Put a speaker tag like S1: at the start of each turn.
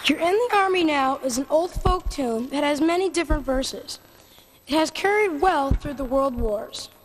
S1: You're in the Army Now is an old folk tune that has many different verses. It has carried well through the world wars.